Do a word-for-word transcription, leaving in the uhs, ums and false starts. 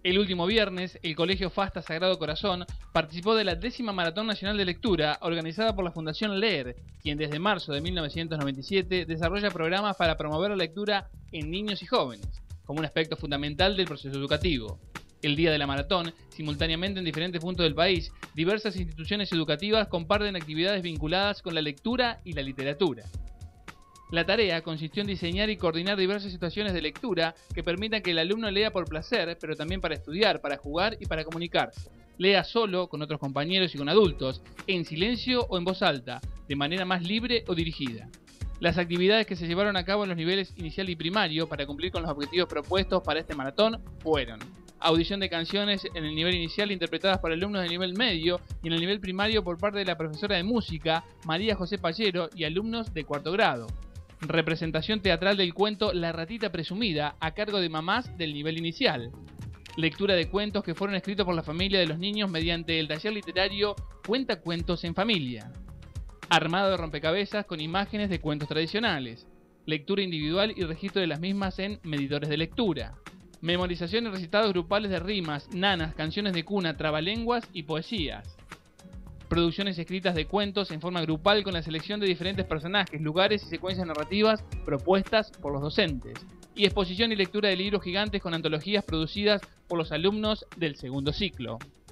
El último viernes, el Colegio Fasta Sagrado Corazón participó de la décima Maratón Nacional de Lectura organizada por la Fundación Leer, quien desde marzo de mil novecientos noventa y siete desarrolla programas para promover la lectura en niños y jóvenes, como un aspecto fundamental del proceso educativo. El día de la maratón, simultáneamente en diferentes puntos del país, diversas instituciones educativas comparten actividades vinculadas con la lectura y la literatura. La tarea consistió en diseñar y coordinar diversas situaciones de lectura que permitan que el alumno lea por placer, pero también para estudiar, para jugar y para comunicarse. Lea solo, con otros compañeros y con adultos, en silencio o en voz alta, de manera más libre o dirigida. Las actividades que se llevaron a cabo en los niveles inicial y primario para cumplir con los objetivos propuestos para este maratón fueron: audición de canciones en el nivel inicial interpretadas por alumnos de nivel medio y en el nivel primario por parte de la profesora de música, María José Pallero, y alumnos de cuarto grado. Representación teatral del cuento La ratita presumida, a cargo de mamás del nivel inicial. Lectura de cuentos que fueron escritos por la familia de los niños mediante el taller literario Cuenta Cuentos en Familia. Armado de rompecabezas con imágenes de cuentos tradicionales. Lectura individual y registro de las mismas en medidores de lectura. Memorización y recitados grupales de rimas, nanas, canciones de cuna, trabalenguas y poesías. Producciones escritas de cuentos en forma grupal con la selección de diferentes personajes, lugares y secuencias narrativas propuestas por los docentes. Y exposición y lectura de libros gigantes con antologías producidas por los alumnos del segundo ciclo.